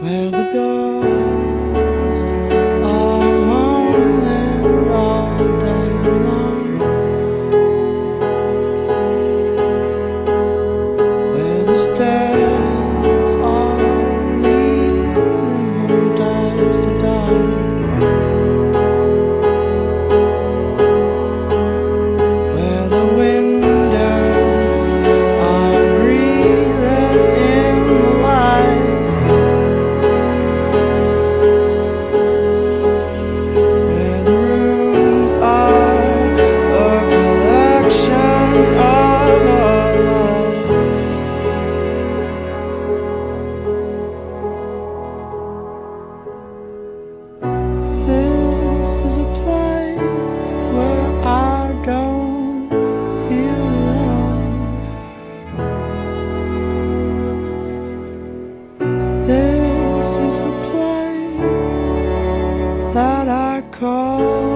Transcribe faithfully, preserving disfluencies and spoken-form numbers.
where the doors are mumbling all day long, where the stairs are leading from dives to dive, where the windows are breathing in the light, where the rooms are a collection of our lives. This is a place where I don't feel alone. This is a place that I call